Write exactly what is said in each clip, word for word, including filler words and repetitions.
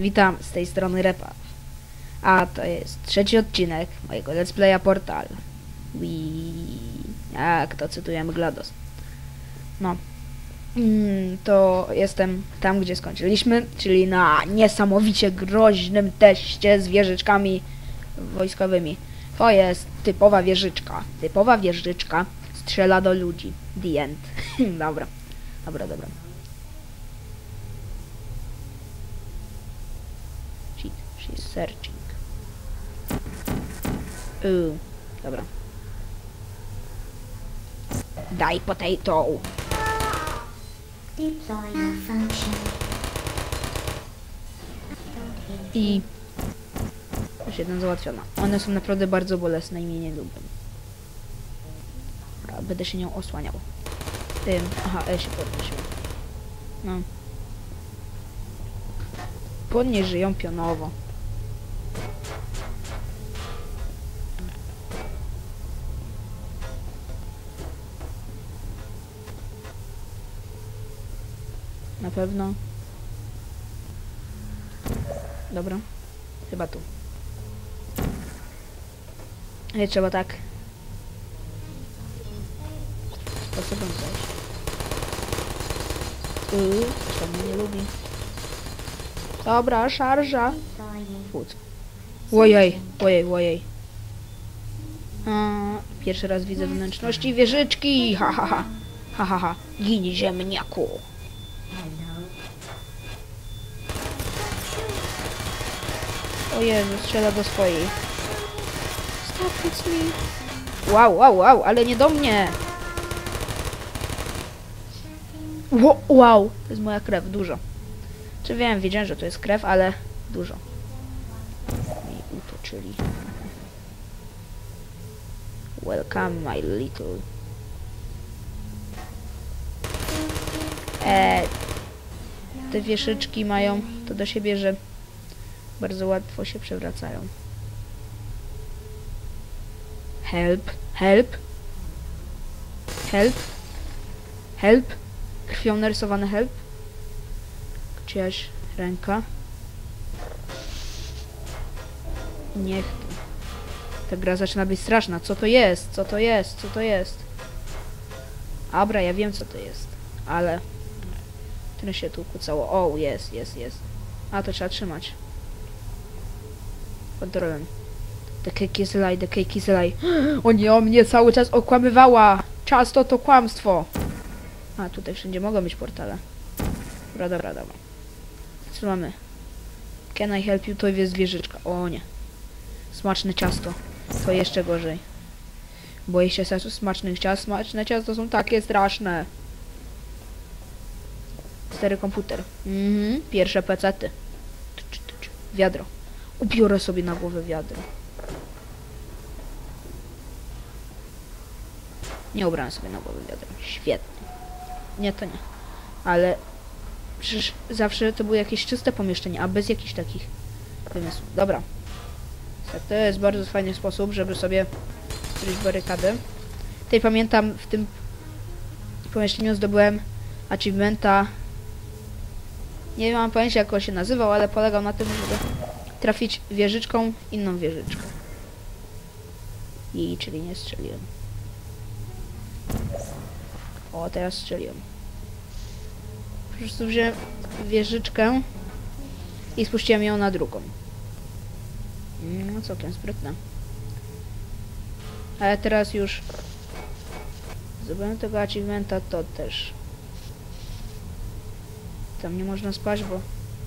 Witam, z tej strony Repa. A to jest trzeci odcinek mojego Let's Playa Portal. Wii. Jak to cytujemy GLaDOS. No. Mm, to jestem tam, gdzie skończyliśmy, czyli na niesamowicie groźnym teście z wieżyczkami wojskowymi. To jest typowa wieżyczka. Typowa wieżyczka strzela do ludzi. The end. Dobra. Dobra, dobra. Shit, she's searching. Uuu, dobra. Daj potato. I już jeden załatwiona. One są naprawdę bardzo bolesne i mnie nie lubią. Dobra, będę się nią osłaniał. Tym. Aha, E się podnosiło. No. Płodnie żyją pionowo. Na pewno. Dobra. Chyba tu. Nie trzeba tak. Sposobem coś. Yy, to mnie nie lubi. Dobra, szarża. Fut. Ojej, ojej, ojej. A, pierwszy raz widzę wnętrzności wieżyczki. Ha, ha, ha. Ha, ha, ha. Gin ziemniaku. O Jezu, strzela do swojej. Stop, it's me. Wow, wow, wow, ale nie do mnie. Wo wow, to jest moja krew, dużo. Czy wiem, wiedziałem, że to jest krew, ale dużo. I utoczyli. Welcome, my little. Eee, te wieszyczki mają to do siebie, że bardzo łatwo się przewracają. Help, help. Help. Help. Krwią narysowane help. Czyjaś ręka. Niech to. Ta gra zaczyna być straszna. Co to jest? Co to jest? Co to jest? Dobra, ja wiem co to jest. Ale... Tyle się tu kłócało. O, jest, jest, jest. A, to trzeba trzymać. Kontrolem. The cake is a lie, the cake is a lie. O nie, o mnie cały czas okłamywała. Często to kłamstwo. A, tutaj wszędzie mogą być portale. Dobra, dobra, dobra. Co mamy? Can I help you? To jest wieżyczka. O nie. Smaczne ciasto. To jeszcze gorzej. Boję się sensu smacznych ciast. Smaczne ciasto są takie straszne. Stary komputer. Mhm. Pierwsze pecety. Wiadro. Ubiorę sobie na głowę wiadro. Nie ubrałem sobie na głowę wiadro. Świetnie. Nie, to nie. Ale przecież zawsze to było jakieś czyste pomieszczenie, a bez jakichś takich wymysłów. Dobra. To jest bardzo fajny sposób, żeby sobie stworzyć barykadę. Tutaj pamiętam, w tym pomieszczeniu zdobyłem achievementa. Nie mam pojęcia, jak on się nazywał, ale polegał na tym, żeby trafić wieżyczką inną wieżyczką. I czyli nie strzeliłem. O, teraz strzeliłem. Po prostu wziąłem wieżyczkę i spuściłem ją na drugą. No, całkiem sprytne. Ale teraz już zdobyłem tego achievementa, to też. Tam nie można spać, bo...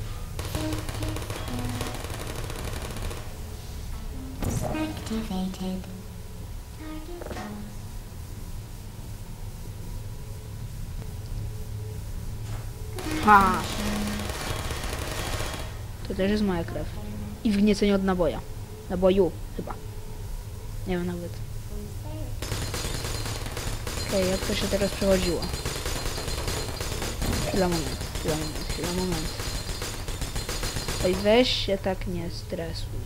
Ha! To też jest moja krew. I wgniecenie od naboja. Naboju, chyba. Nie wiem nawet. Okej, okay, jak to się teraz przechodziło? Chwila, moment, chwila, moment, chwila, moment. Oj, weź się tak nie stresuj.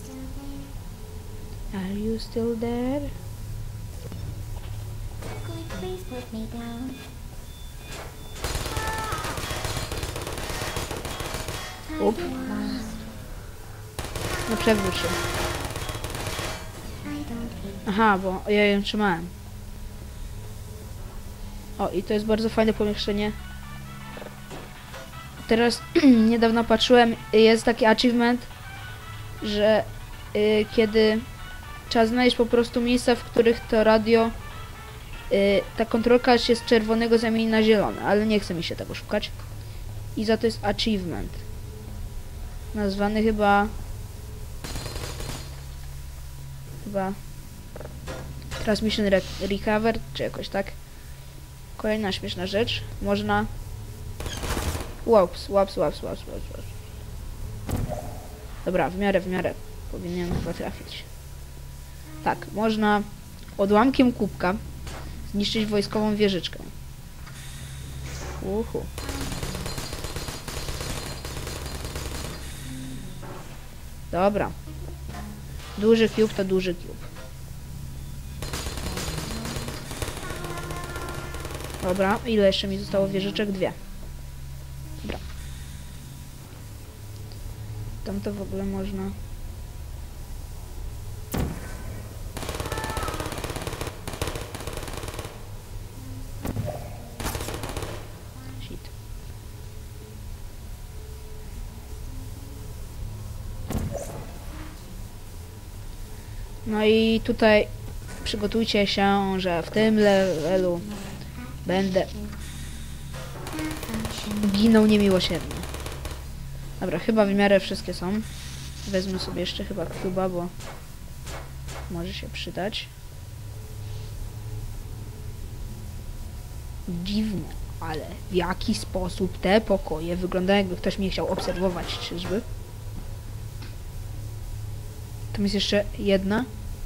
Are you still there? Please put me down. Up. No przewróć się. Aha, bo ja ją trzymałem. O, i to jest bardzo fajne pomieszczenie. Teraz niedawno patrzyłem, jest taki achievement, że y, kiedy trzeba znaleźć po prostu miejsca, w których to radio, y, ta kontrolka się z czerwonego zamieni na zielone, ale nie chce mi się tego szukać. I za to jest achievement. Nazwany chyba... Chyba... Transmission re Recover, czy jakoś tak. Kolejna śmieszna rzecz. Można... Łaps, łaps, łaps, łaps, łaps, łaps. Dobra, w miarę, w miarę. Powinienem chyba trafić. Tak, można odłamkiem kubka zniszczyć wojskową wieżyczkę. Uhu. Dobra. Duży cube to duży cube. Dobra, ile jeszcze mi zostało wieżyczek? Dwie. Dobra. Tam to w ogóle można... Shit. No i tutaj przygotujcie się, że w tym levelu będę ginął niemiłosiernie. Dobra, chyba w miarę wszystkie są. Wezmę sobie jeszcze chyba kuba, bo może się przydać. Dziwne, ale w jaki sposób te pokoje wyglądają, jakby ktoś mnie chciał obserwować, czyżby? Tam jest jeszcze jedna.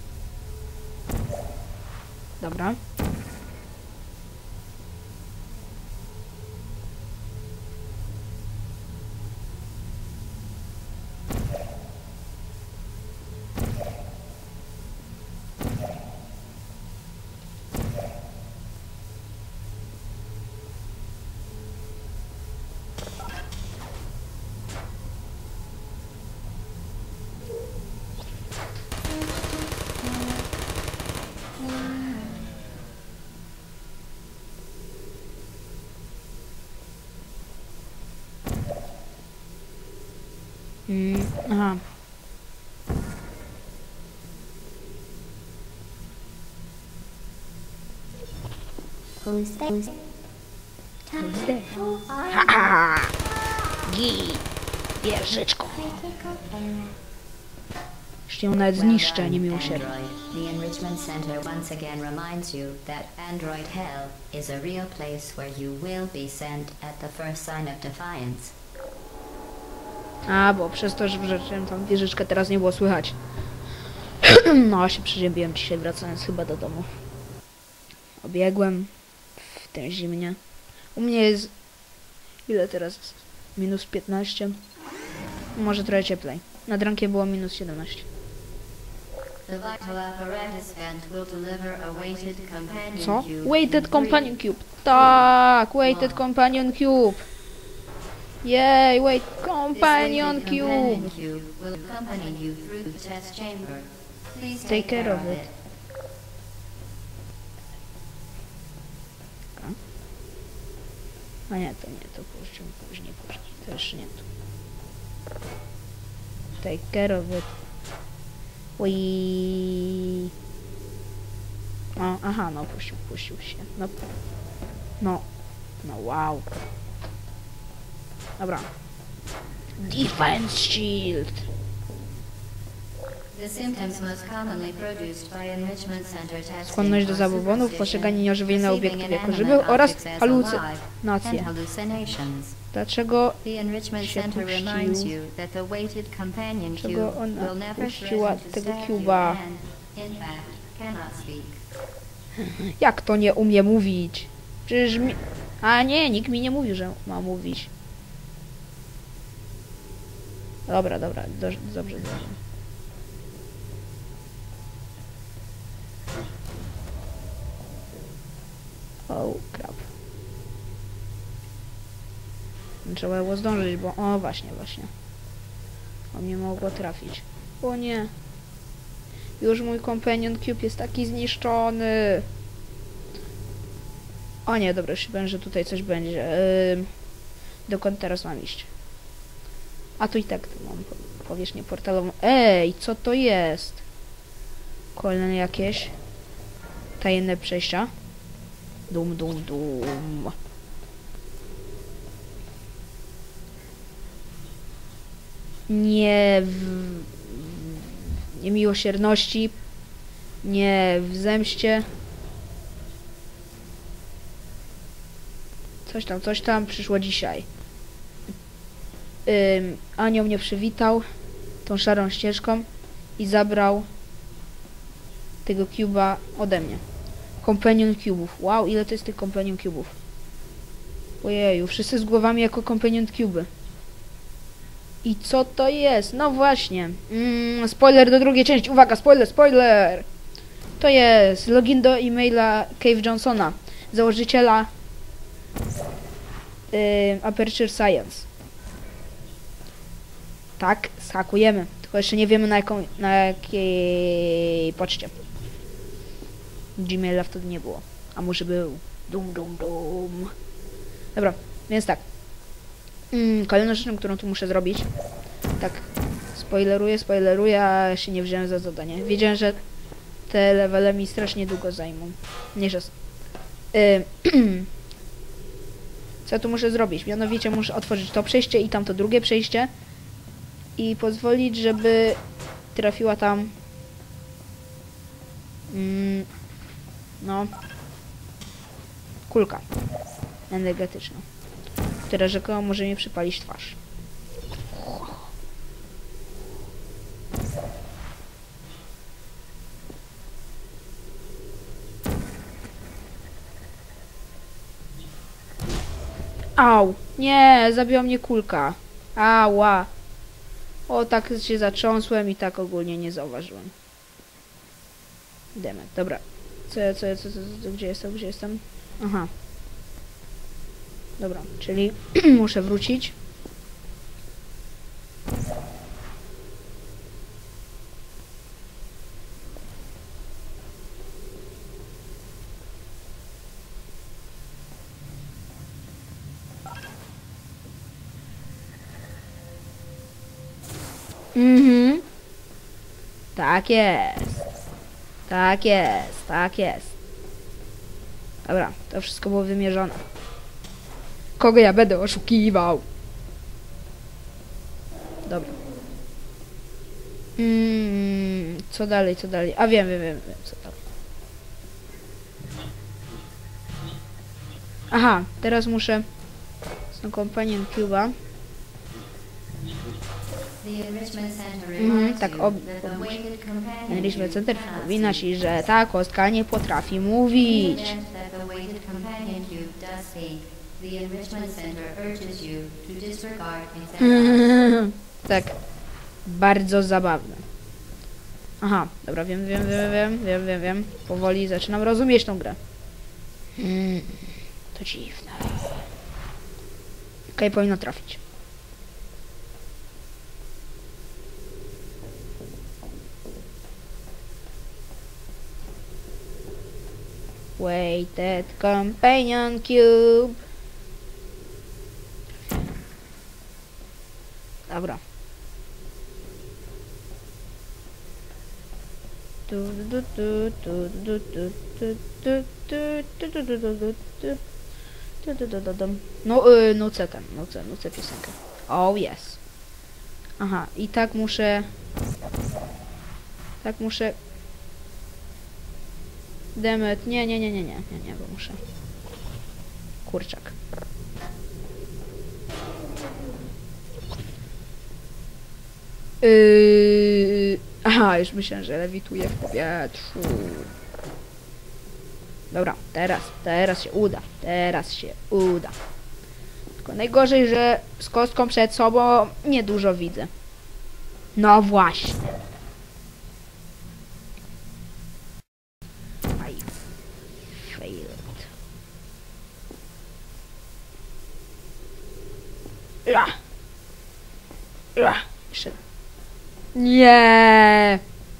Dobra. Mm, aha. Who's there? Who's Who's there? Haha! Git! Wieżyczką. Jeszcze ją nawet zniszczę, niemiłosiernie. The Enrichment Center once again reminds you that Android Hell is a real place where you will be sent at the first sign of defiance. A, bo przez to, że wrzuciłem tam wieżyczkę, teraz nie było słychać. No, się przeziębiłem dzisiaj, wracając chyba do domu. Obiegłem w tym zimnie. U mnie jest... Ile teraz jest? Minus piętnaście. Może trochę cieplej. Nad rankiem było minus siedemnaście. The vital apparatus vent will deliver a weighted companion Co? cube. Weighted Companion Cube. Tak, Weighted Companion Cube. Yay, Weighted Companion This weighted Cube. companion cube will accompany you through the test chamber. Please Take care of it. A nie, to nie, to później, później, później. To jeszcze nie tu. Take care of it. Ui. O, aha, no puścił, puścił się. No, no, no wow. Dobra. Defense Shield. The symptoms most commonly produced by enrichment center testing Skłonność do are zabobonów, superstition, postrzeganie nieożywienia perceiving obiektów jako inanimate żywych oraz objects as halucynacje. alive, and hallucinations. Dlaczego The Enrichment się Center puścił? reminds you that the weighted companion cube Czego ona will never puściła threaten to tego stab cuba? you and, in fact, cannot speak. Jak to nie umie mówić? Przecież mi... A nie, nikt mi nie mówił, że ma mówić. Dobra, dobra, do, dobrze, dobrze. O, krab. Trzeba było zdążyć, bo... O, właśnie, właśnie. On nie mogło trafić. O nie. Już mój Companion Cube jest taki zniszczony. O nie, dobra, już wiem, że tutaj coś będzie. Yy, dokąd teraz mam iść? A tu i tak mam powierzchnię portalową. Ej, co to jest? Kolejne jakieś tajemne przejścia. Dum, dum, dum. Nie w niemiłosierności, nie w zemście. Coś tam, coś tam przyszło dzisiaj. Ym, anioł mnie przywitał tą szarą ścieżką i zabrał tego cube'a ode mnie. Companion Cube'ów. Wow, ile to jest tych Companion Cube'ów. Ojeju, wszyscy z głowami jako Companion Cube'y. I co to jest? No właśnie. Mm, spoiler do drugiej części. Uwaga, spoiler, spoiler! To jest login do e-maila Cave Johnsona, założyciela yy, Aperture Science. Tak, zhakujemy. Tylko jeszcze nie wiemy na jaką, na jakiej poczcie. Gmaila wtedy nie było. A może był. Dum, dum, dum. Dobra, więc tak. Mm, kolejną rzeczą, którą tu muszę zrobić. Tak, spoileruję, spoileruję, a się nie wziąłem za zadanie. Wiedziałem, że te levele mi strasznie długo zajmą. Nie, że... Yy, co tu muszę zrobić? Mianowicie muszę otworzyć to przejście i tamto drugie przejście. I pozwolić, żeby trafiła tam... Mm, no... kulka energetyczna, która rzekomo może mi przypalić twarz. Au! Nie! Zabiła mnie kulka. Ała! O, tak się zatrząsłem i tak ogólnie nie zauważyłem. Demet. Dobra. Co, co, co, co, co, gdzie jestem, gdzie jestem? Aha. Dobra, czyli muszę wrócić. Mhm. Tak jest. Tak jest, tak jest. Dobra, to wszystko było wymierzone. Kogo ja będę oszukiwał? Dobra. Mm, co dalej, co dalej? A wiem, wiem, wiem, wiem, co dalej. Aha, teraz muszę z tą Companion Cube'a. Mhm, tak, ob... Enrichment Center przypomina ci, że ta kostka nie potrafi mówić. Tak, bardzo zabawne. Aha, dobra, wiem, wiem, wiem, wiem, wiem, wiem, wiem. Powoli zaczynam rozumieć tą grę. Hmm, to dziwne. Okej, powinno trafić. Weighted Companion Cube. Dobra. No, yy, nucę ten, nucę, nucę piosenkę. Oh yes. Aha, i tak muszę... Tak muszę... Demet, nie, nie, nie, nie, nie, nie, nie, bo muszę... Kurczak. Yy... Aha, już myślałem, że lewituję w powietrzu. Dobra, teraz, teraz się uda, teraz się uda. Tylko najgorzej, że z kostką przed sobą niedużo widzę. No właśnie. I failed. Nie.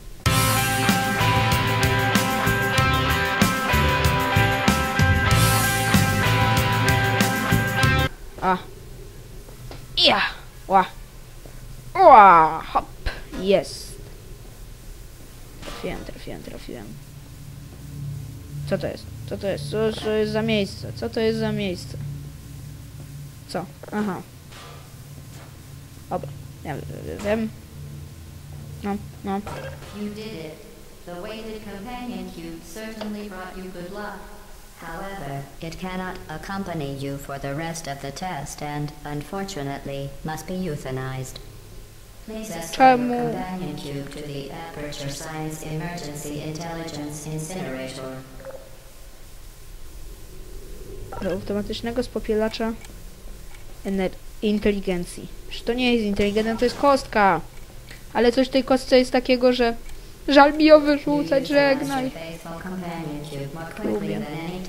A. Ja. Ła. Ła. Hop. Jest. Trafiłem, trafiłem, trafiłem. Co to jest? Co to jest? Co to jest za miejsce? Co to jest za miejsce? Co? Aha. Dobra. Ja wiem. No, no. You did it. The weighted companion cube certainly brought you good luck. However, it cannot accompany you for the rest of the test and, unfortunately, must be euthanized. Please escort your Czemu? companion cube to the Aperture Science Emergency Intelligence Incinerator. Do automatycznego spopielacza ener- inteligencji. Że to nie jest inteligencja, to jest kostka. Ale coś w tej kostce jest takiego, że żal mi ją wyrzucać, żegnaj. Lubię.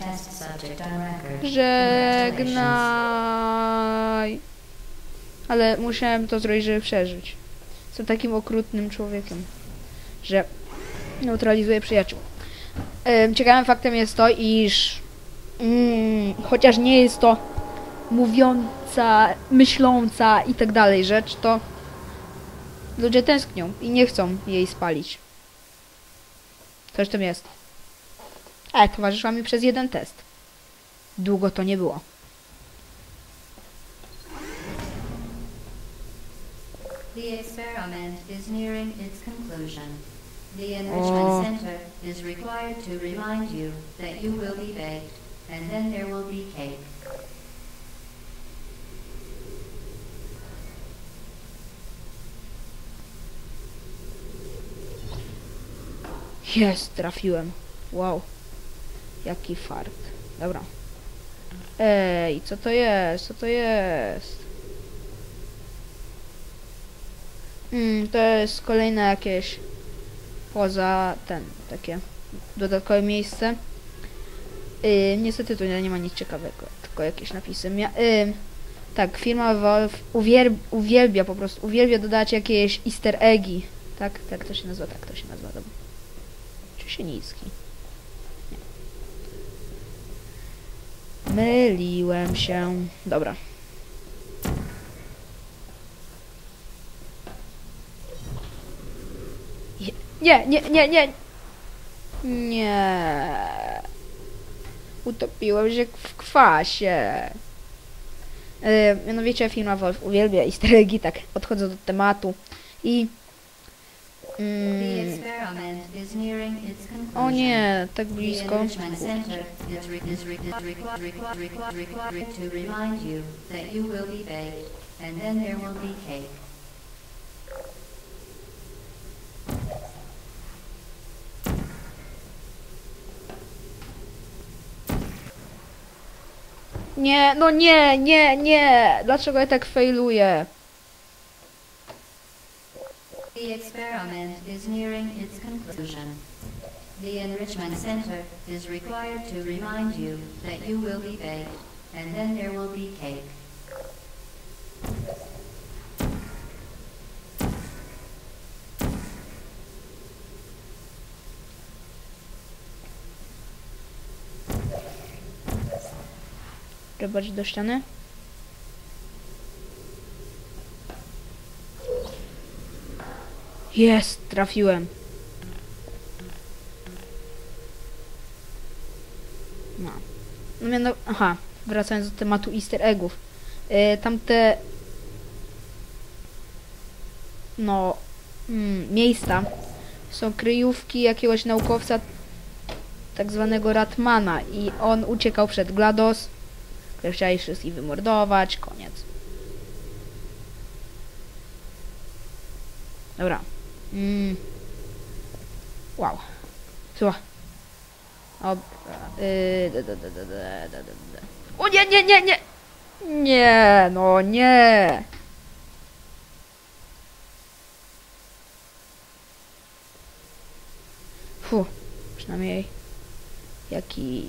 Żegnaj. Ale musiałem to zrobić, żeby przeżyć. Jestem takim okrutnym człowiekiem, że neutralizuję przyjaciół. Ym, ciekawym faktem jest to, iż mm, chociaż nie jest to mówiąca, myśląca i tak dalej rzecz, to ludzie tęsknią i nie chcą jej spalić. Coś w tym jest. E, towarzyszyła mi przez jeden test. Długo to nie było. The experiment is nearing its conclusion. The enrichment Oh. center is required to remind you that you will be baked, and then there will be cake. Jest, trafiłem. Wow. Jaki fart. Dobra. Ej, co to jest? Co to jest? Mm, to jest kolejne jakieś poza ten, takie dodatkowe miejsce. Yy, niestety tu nie ma nic ciekawego, tylko jakieś napisy. Mia yy, tak, firma Valve uwier uwielbia po prostu, uwielbia dodać jakieś easter eggi. Tak, tak to się nazywa, tak to się nazywa, dobra. Czy się niski? Nie. Myliłem się. Dobra. Je nie, nie, nie, nie. Nie. Utopiłem się w kwasie. Yy, mianowicie firma Valve uwielbia easter eggi, tak, odchodzę do tematu. I... The Mm, experiment is nearing its conclusion. o nie, tak The blisko. enrichment center is, re is re requ requ requ required to remind you that you will be baked, and then there will be cake. Nie, no nie, nie, nie. Dlaczego ja tak failuję? The experiment is nearing its conclusion. The enrichment center is required to remind you that you will be baked, and then there will be cake. Trzeba do ściany. Jest, trafiłem. No. No miano... Aha, wracając do tematu easter eggów. Yy, tamte... No... Mm, miejsca są kryjówki jakiegoś naukowca tak zwanego Ratmana i on uciekał przed GLaDOS, które chciała ich wszystkich wymordować. Koniec. Dobra. Mm. Wow. Słuchaj. O, yy, da, da, da, da, da, da, da. O nie, nie, nie, nie! Nie, no nie! Fu, przynajmniej jakiś...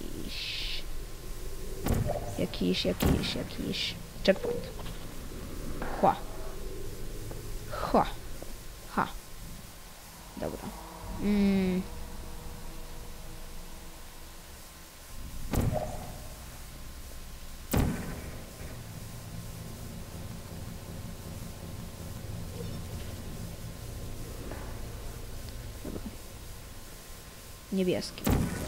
Jakiś, jakiś, jakiś checkpoint. Chła. Chła. Dobra. Mm. Dobra. Niebieski.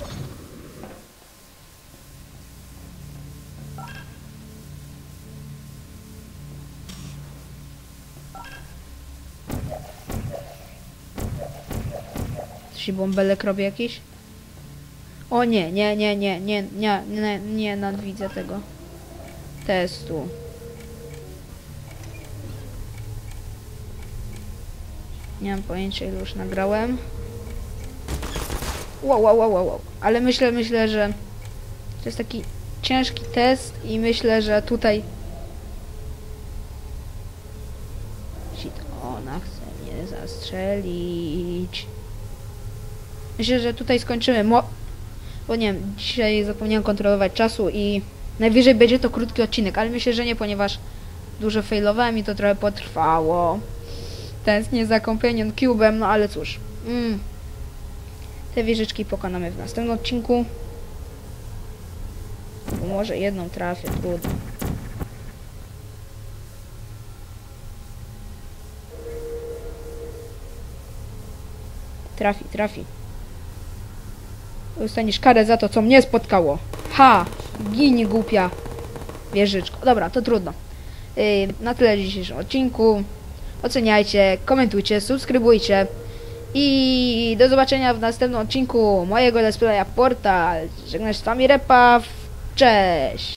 Czy bąbelek robi jakiś? O nie, nie, nie, nie, nie, nie, nie, nie nadwidzę tego testu. Nie mam pojęcia, ile już nagrałem. Wow, wow, wow, wow, wow. Ale myślę, myślę, że to jest taki ciężki test i myślę, że tutaj... Shit, ona chce mnie zastrzelić. Myślę, że tutaj skończymy. Mo Bo nie wiem, dzisiaj zapomniałem kontrolować czasu i najwyżej będzie to krótki odcinek, ale myślę, że nie, ponieważ dużo failowałem i to trochę potrwało. Tęsknię za Companion Cube'em, no ale cóż. Mm. Te wieżyczki pokonamy w następnym odcinku. Bo może jedną trafię, trudno. Trafi, trafi. Dostaniesz karę za to, co mnie spotkało. Ha! Gini, głupia wieżyczko. Dobra, to trudno. Yy, na tyle w dzisiejszym odcinku. Oceniajcie, komentujcie, subskrybujcie. I do zobaczenia w następnym odcinku mojego Let's Playa Portal. Żegnam się z wami Repaw. Cześć!